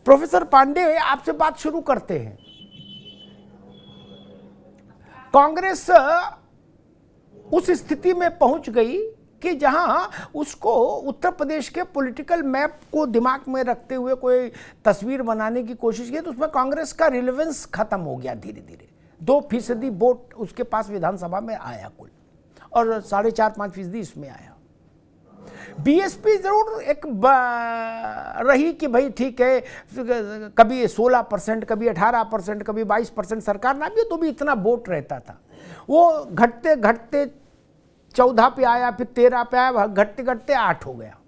Professor Pandey, आपसे बात शुरू करते हैं। कांग्रेस उस स्थिति में पहुंच गई कि जहां उसको उत्तर प्रदेश के पॉलिटिकल मैप को दिमाग में रखते हुए कोई तस्वीर बनाने की कोशिश की, तो उसमें कांग्रेस का रिलेवेंस खत्म हो गया धीरे धीरे। 2% वोट उसके पास विधानसभा में आया कुल, और 4.5-5% इसमें आया। बीएसपी जरूर एक रही कि भाई ठीक है, कभी 16%, कभी 18%, कभी 22% सरकार ना भी, तो भी इतना वोट रहता था। वो घटते घटते 14 पे आया, फिर 13 पे आया, घटते घटते 8 हो गया।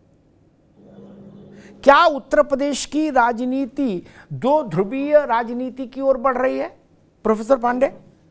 क्या उत्तर प्रदेश की राजनीति दो ध्रुवीय राजनीति की ओर बढ़ रही है, प्रोफेसर पांडे?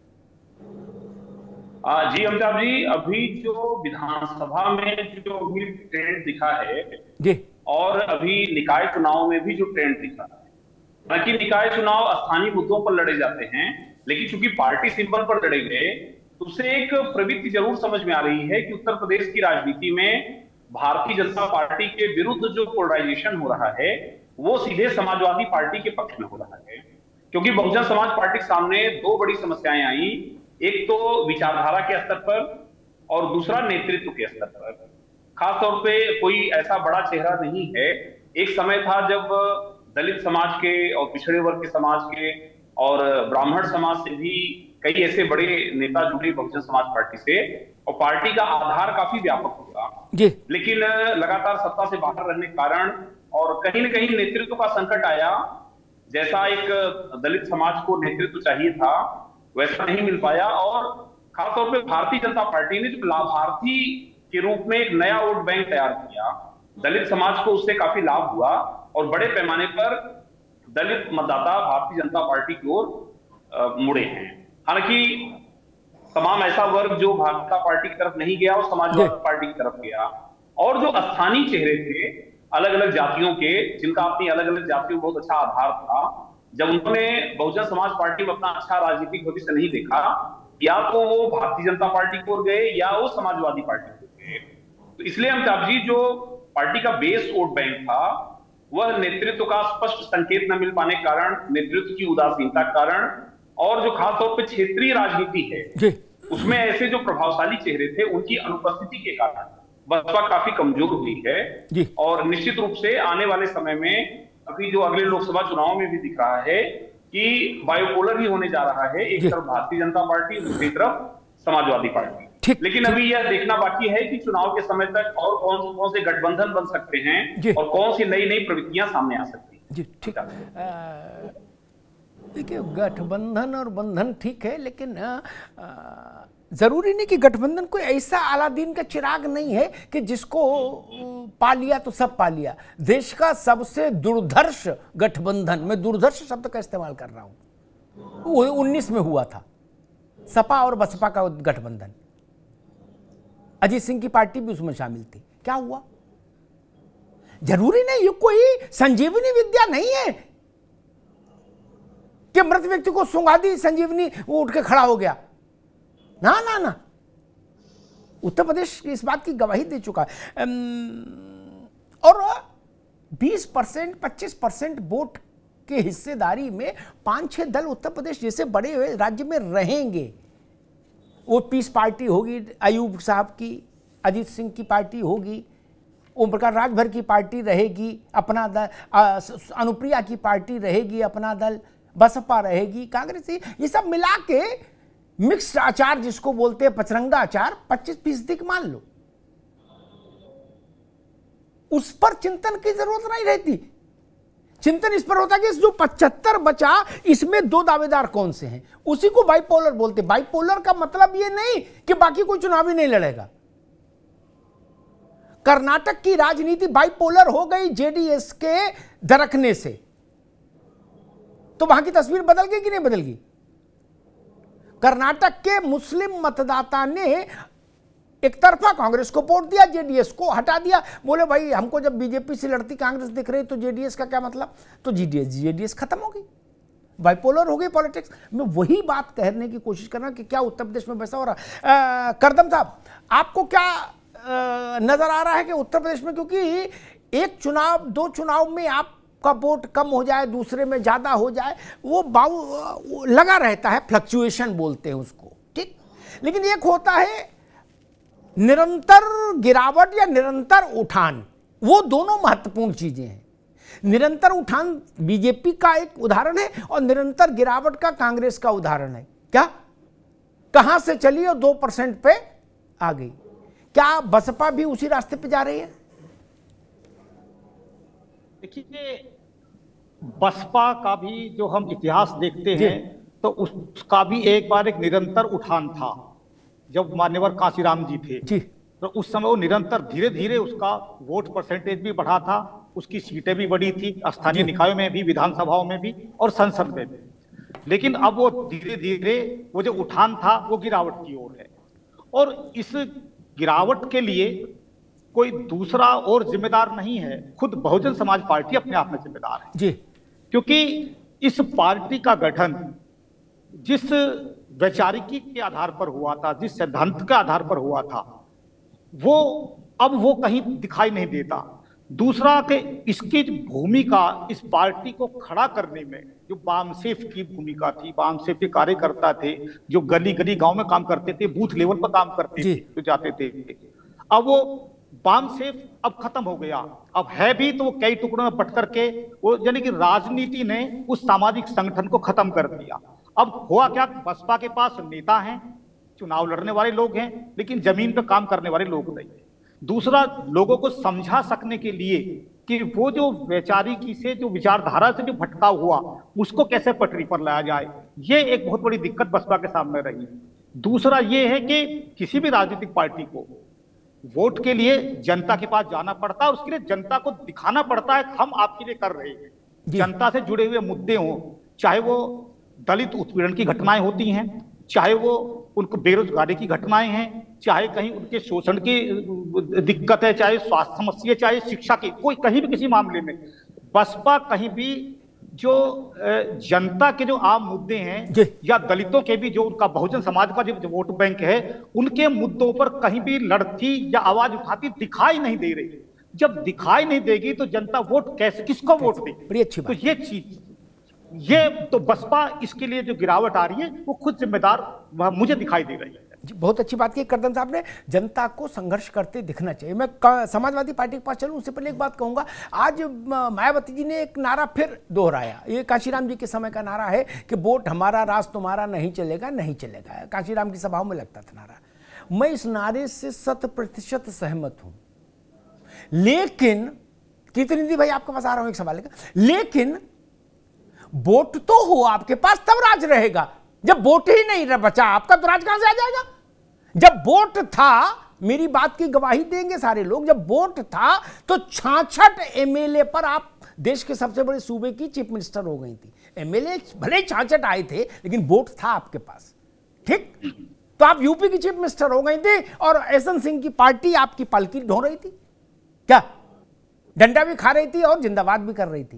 जी अमिताभ जी, अभी जो विधानसभा में जो अभी ट्रेंड दिखा है जी, और अभी निकाय चुनाव में भी जो ट्रेंड दिखा है, हालांकि निकाय चुनाव स्थानीय मुद्दों पर लड़े जाते हैं, लेकिन चूंकि पार्टी सिंबल पर लड़े गए, तो उससे एक प्रवृत्ति जरूर समझ में आ रही है कि उत्तर प्रदेश की राजनीति में भारतीय जनता पार्टी के विरुद्ध जो पोलराइजेशन हो रहा है, वो सीधे समाजवादी पार्टी के पक्ष में हो रहा है। क्योंकि बहुजन समाज पार्टी के सामने दो बड़ी समस्याएं आई, एक तो विचारधारा के स्तर पर और दूसरा नेतृत्व के स्तर पर। खासतौर पे कोई ऐसा बड़ा चेहरा नहीं है। एक समय था जब दलित समाज के और पिछड़े वर्ग के समाज के और ब्राह्मण समाज से भी कई ऐसे बड़े नेता जुड़े बहुजन समाज पार्टी से, और पार्टी का आधार काफी व्यापक हुआ जी। लेकिन लगातार सत्ता से बाहर रहने के कारण और कहीं न कहीं नेतृत्व का संकट आया। जैसा एक दलित समाज को नेतृत्व चाहिए था, वैसा नहीं मिल पाया। और खासतौर पे भारतीय जनता पार्टी ने जो लाभार्थी के रूप में एक नया वोट बैंक तैयार किया, दलित समाज को उससे काफी लाभ हुआ और बड़े पैमाने पर दलित मतदाता भारतीय जनता पार्टी की ओर मुड़े हैं। हालांकि तमाम ऐसा वर्ग जो भाजपा पार्टी की तरफ नहीं गया और समाजवादी पार्टी की तरफ गया, और जो स्थानीय चेहरे थे अलग अलग जातियों के, जिनका अपनी अलग अलग जातियों में बहुत अच्छा आधार था, जब उन्होंने बहुजन समाज पार्टी में अपना अच्छा राजनीतिक भविष्य नहीं देखा, या तो वो भारतीय जनता पार्टी की ओर गए या वो समाजवादी पार्टी की ओर गए। तो इसलिए अमिताभ जी, जो पार्टी का बेस वोट बैंक था, वह नेतृत्व का स्पष्ट संकेत न मिल पाने के कारण, नेतृत्व की उदासीनता के कारण, और जो खासतौर पर क्षेत्रीय राजनीति है उसमें ऐसे जो प्रभावशाली चेहरे थे उनकी अनुपस्थिति के कारण बसपा काफी कमजोर हुई है। और निश्चित रूप से आने वाले समय में, अभी जो अगले लोकसभा चुनाव में भी दिख रहा है कि बायोपोलर ही होने जा रहा है, एक तरफ भारतीय जनता पार्टी, दूसरी तरफ समाजवादी पार्टी। लेकिन अभी यह देखना बाकी है कि चुनाव के समय तक और कौन से गठबंधन बन सकते हैं और कौन सी नई नई प्रवृत्तियां सामने आ सकती हैं। जी ठीक है, देखिए गठबंधन और बंधन ठीक है, लेकिन जरूरी नहीं कि गठबंधन कोई ऐसा अलादीन का चिराग नहीं है कि जिसको पा लिया तो सब पा लिया। देश का सबसे दुर्धर्ष गठबंधन, मैं दुर्धर्ष शब्द का इस्तेमाल कर रहा हूं, 19 में हुआ था, सपा और बसपा का गठबंधन। अजीत सिंह की पार्टी भी उसमें शामिल थी। क्या हुआ? जरूरी नहीं, ये कोई संजीवनी विद्या नहीं है कि मृत व्यक्ति को सूंघा दी संजीवनी, वो उठ के खड़ा हो गया। ना ना ना, उत्तर प्रदेश इस बात की गवाही दे चुका है। और 20%, 25% वोट के हिस्सेदारी में 5-6 दल उत्तर प्रदेश जैसे बड़े हुए राज्य में रहेंगे। वो पीस पार्टी होगी अयूब साहब की, अजीत सिंह की पार्टी होगी, ओम प्रकाश राजभर की पार्टी रहेगी, अपना दल, अनुप्रिया की पार्टी रहेगी, अपना दल, बसपा रहेगी, कांग्रेस, ये सब मिला के मिक्स्ड आचार जिसको बोलते हैं, पचरंगा आचार, 25% मान लो। उस पर चिंतन की जरूरत नहीं रहती। चिंतन इस पर होता कि जो 75 बचा, इसमें 2 दावेदार कौन से हैं, उसी को बाइपोलर बोलते। बाइपोलर का मतलब ये नहीं कि बाकी कोई चुनाव ही नहीं लड़ेगा। कर्नाटक की राजनीति बाइपोलर हो गई जेडीएस के दरकने से, तो वहां की तस्वीर बदल गई कि नहीं बदल गई? कर्नाटक के मुस्लिम मतदाता ने एक तरफा कांग्रेस को वोट दिया, जेडीएस को हटा दिया। बोले भाई हमको जब बीजेपी से लड़ती कांग्रेस दिख रही तो जेडीएस का क्या मतलब? तो जेडीएस खत्म हो गई, बाइपोलर हो गई पॉलिटिक्स। मैं वही बात कहने की कोशिश कर रहा हूं कि क्या उत्तर प्रदेश में वैसा हो रहा है। करदम साहब, आपको क्या नजर आ रहा है कि उत्तर प्रदेश में, क्योंकि एक चुनाव 2 चुनाव में आप का वोट कम हो जाए, दूसरे में ज़्यादा हो जाए, वो लगा रहता है, फ्लक्चुएशन बोलते हैं उसको, ठीक। लेकिन एक होता है निरंतर गिरावट या निरंतर उठान, वो दोनों महत्वपूर्ण चीज़ें हैं। निरंतर उठान बीजेपी का एक उदाहरण है और निरंतर गिरावट का कांग्रेस का उदाहरण है। क्या कहां से चली और 2% पे आ गई। क्या बसपा भी उसी रास्ते पे जा रही है? देखिए, बसपा का भी जो हम इतिहास देखते हैं तो उसका भी एक बार एक निरंतर उठान था। जब मान्यवर कांशीराम जी थे जी, तो उस समय वो निरंतर धीरे धीरे उसका वोट परसेंटेज भी बढ़ा था, उसकी सीटें भी बढ़ी थी, स्थानीय निकायों में भी, विधानसभाओं में भी और संसद में भी। लेकिन अब वो धीरे धीरे वो जो उठान था वो गिरावट की ओर है, और इस गिरावट के लिए कोई दूसरा और जिम्मेदार नहीं है, खुद बहुजन समाज पार्टी अपने आप में जिम्मेदार है जी। क्योंकि इस पार्टी का गठन जिस वैचारिकी के आधार पर हुआ था, जिस सिद्धांत के आधार पर हुआ था, वो अब वो कहीं दिखाई नहीं देता। दूसरा कि इसकी भूमिका, इस पार्टी को खड़ा करने में जो बामसेफ की भूमिका थी, बामसेफ के कार्यकर्ता थे जो गली गली गांव में काम करते थे, बूथ लेवल पर काम करते थे, जो जाते थे, अब वो बामसेफ अब खत्म हो गया। अब है भी तो वो कई टुकड़ों में बट करके वो, यानी कि राजनीति ने उस सामाजिक संगठन को खत्म कर दिया। अब हुआ क्या, बसपा के पास नेता हैं, चुनाव लड़ने वाले लोग हैं, लेकिन जमीन पर काम करने वाले लोग नहीं। दूसरा, लोगों को समझा सकने के लिए कि वो जो वैचारिकी से, जो विचारधारा से जो भटकाव हुआ, उसको कैसे पटरी पर लाया जाए, ये एक बहुत बड़ी दिक्कत बसपा के सामने रही। दूसरा ये है कि किसी भी राजनीतिक पार्टी को वोट के लिए जनता के पास जाना पड़ता है, उसके लिए जनता को दिखाना पड़ता है हम आपके लिए कर रहे हैं। जनता से जुड़े हुए मुद्दे हों, चाहे वो दलित उत्पीड़न की घटनाएं होती हैं, चाहे वो उनको बेरोजगारी की घटनाएं हैं, चाहे कहीं उनके शोषण की दिक्कत है, चाहे स्वास्थ्य समस्या, चाहे शिक्षा की, कोई कहीं भी किसी मामले में बसपा कहीं भी जो जनता के जो आम मुद्दे हैं या दलितों के भी जो उनका बहुजन समाज का जो वोट बैंक है, उनके मुद्दों पर कहीं भी लड़ती या आवाज उठाती दिखाई नहीं दे रही। जब दिखाई नहीं देगी तो जनता वोट कैसे, किसको वोट देगी? बड़ी अच्छी बात। तो ये चीज, ये तो बसपा इसके लिए जो गिरावट आ रही है वो खुद जिम्मेदार वह मुझे दिखाई दे रही है। बहुत अच्छी बात की करदम साहब ने, जनता को संघर्ष करते दिखना चाहिए। मैं समाजवादी पार्टी के पास चलूं उससे पहले एक बात कहूंगा। आज मायावती जी ने एक नारा फिर दोहराया, ये कांशीराम जी के समय का नारा है कि वोट हमारा राज तुम्हारा, नहीं चलेगा नहीं चलेगा। कांशीराम की सभाओं में लगता था नारा। मैं इस नारे से 100% सहमत हूं, लेकिन कीर्तिनिधि भाई आपके पास आ रहा हूं एक सवाल लेकर, लेकिन वोट तो हो आपके पास तब राज रहेगा। जब वोट ही नहीं बचा आपका तो राज कहां से आ जाएगा? जब वोट था, मेरी बात की गवाही देंगे सारे लोग, जब वोट था तो 66 एमएलए पर आप देश के सबसे बड़े सूबे की चीफ मिनिस्टर हो गई थी। एमएलए भले 66 आए थे, लेकिन वोट था आपके पास, ठीक? तो आप यूपी की चीफ मिनिस्टर हो गई थी और एसएन सिंह की पार्टी आपकी पालकी ढो रही थी, क्या डंडा भी खा रही थी और जिंदाबाद भी कर रही थी,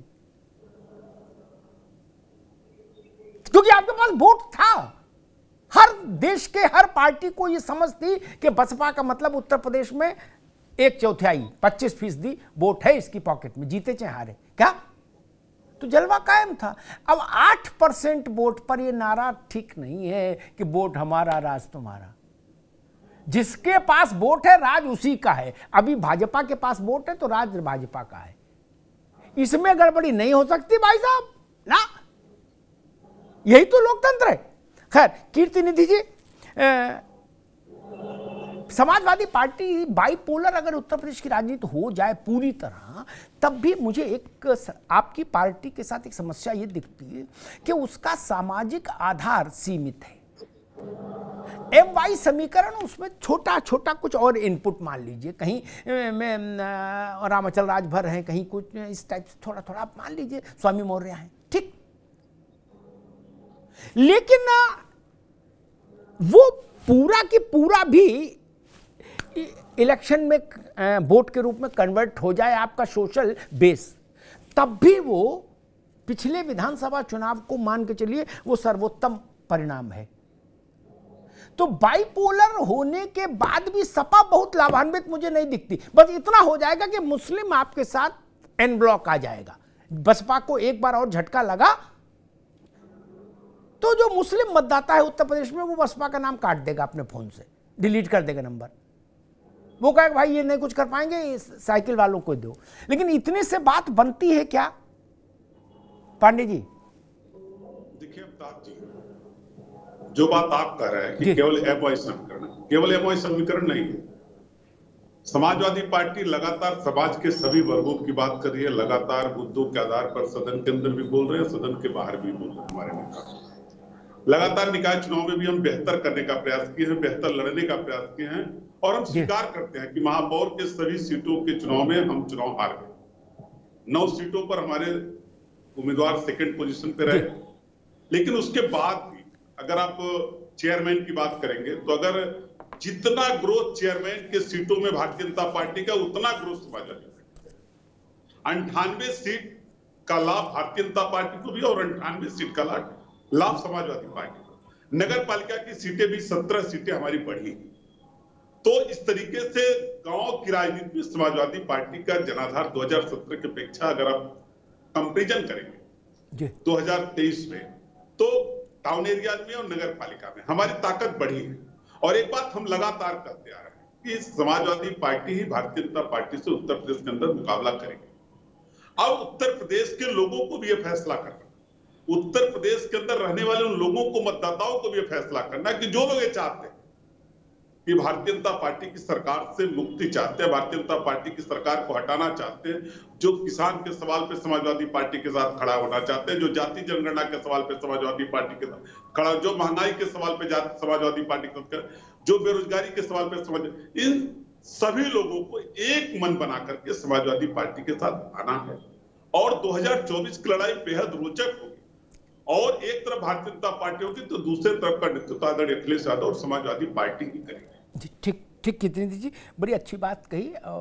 क्योंकि आपके पास वोट था। हर देश के हर पार्टी को यह समझ थी कि बसपा का मतलब उत्तर प्रदेश में 1/4 25% वोट है इसकी पॉकेट में, जीते चाहे हारे, क्या? तो जलवा कायम था। अब 8% वोट पर यह नारा ठीक नहीं है कि वोट हमारा राज तुम्हारा। जिसके पास वोट है राज उसी का है। अभी भाजपा के पास वोट है तो राज भाजपा का है, इसमें गड़बड़ी नहीं हो सकती भाई साहब ना। यही तो लोकतंत्र है। खैर कीर्तिनिधि जी, समाजवादी पार्टी बाइपोलर अगर उत्तर प्रदेश की राजनीति हो जाए पूरी तरह, तब भी मुझे एक आपकी पार्टी के साथ एक समस्या ये दिखती है कि उसका सामाजिक आधार सीमित है। MY समीकरण, उसमें छोटा छोटा कुछ और इनपुट मान लीजिए, कहीं में रामाचल राजभर हैं, कहीं कुछ इस टाइप से थोड़ा थोड़ा आप मान लीजिए स्वामी मौर्य हैं, ठीक। लेकिन वो पूरा की पूरा भी इलेक्शन में वोट के रूप में कन्वर्ट हो जाए आपका सोशल बेस, तब भी वो पिछले विधानसभा चुनाव को मान के चलिए वो सर्वोत्तम परिणाम है। तो बाइपोलर होने के बाद भी सपा बहुत लाभान्वित मुझे नहीं दिखती। बस इतना हो जाएगा कि मुस्लिम आपके साथ एन ब्लॉक आ जाएगा, बसपा को एक बार और झटका लगा तो जो मुस्लिम मतदाता है उत्तर प्रदेश में वो बसपा का नाम काट देगा अपने फोन से, डिलीट कर देगा नंबर। वो कहेगा भाई ये नहीं कुछ कर पाएंगे, साइकिल वालों को दो। लेकिन इतने से बात बनती है क्या पांडे जी? देखिए अमिताभ जी, जो बात आप कह रहे हैं कि केवल एमओआई समीकरण, केवल एमओआई समीकरण नहीं है। समाजवादी पार्टी लगातार समाज के सभी वर्गों की बात कर रही है, लगातार मुद्दों के आधार पर सदन के अंदर भी बोल रहे हैं, सदन के बाहर भी बोल रहे हैं। हमारे नेता लगातार निकाय चुनाव में भी हम बेहतर करने का प्रयास किए हैं, बेहतर लड़ने का प्रयास किए हैं, और हम स्वीकार करते हैं कि महापौर के सभी सीटों के चुनाव में हम चुनाव हार गए। 9 सीटों पर हमारे उम्मीदवार सेकंड पोजीशन पे रहे। लेकिन उसके बाद भी अगर आप चेयरमैन की बात करेंगे तो अगर जितना ग्रोथ चेयरमैन के सीटों में भारतीय जनता पार्टी का, उतना ग्रोथ समाजवादी पार्टी। 98 सीट का लाभ भारतीय जनता पार्टी को भी और 98 सीट का लाभ समाजवादी पार्टी को। नगर पालिका की सीटें भी 17 सीटें हमारी बढ़ी। तो इस तरीके से गांव की राजनीति में समाजवादी पार्टी का जनाधार 2017 की अपेक्षा अगर आप कंपेरिजन करेंगे 2023 में, तो टाउन एरिया में और नगर पालिका में हमारी ताकत बढ़ी है। और एक बात हम लगातार कहते आ रहे हैं कि समाजवादी पार्टी ही भारतीय जनता पार्टी से उत्तर प्रदेश के अंदर मुकाबला करेगी। अब उत्तर प्रदेश के लोगों को भी यह फैसला करना, उत्तर प्रदेश के अंदर रहने वाले उन लोगों को, मतदाताओं को भी यह फैसला करना कि जो लोग ये चाहते हैं कि भारतीय जनता पार्टी की सरकार से मुक्ति चाहते हैं, भारतीय जनता पार्टी की सरकार को हटाना चाहते हैं, जो किसान के सवाल पे समाजवादी पार्टी के साथ खड़ा होना चाहते हैं, जो जाति जनगणना के सवाल पे समाजवादी पार्टी के साथ खड़ा, जो महंगाई के सवाल पे समाजवादी पार्टी के साथ, जो बेरोजगारी के सवाल पे इन सभी लोगों को एक मन बना करके समाजवादी पार्टी के साथ आना है। और 2024 की लड़ाई बेहद रोचक होगी। और एक तरफ भारतीय जनता पार्टी होगी तो दूसरे तरफ का नेतृत्व आदरणीय अखिलेश यादव और समाजवादी पार्टी ही करेगी। ठीक ठीक, कितनी जी बड़ी अच्छी बात कही।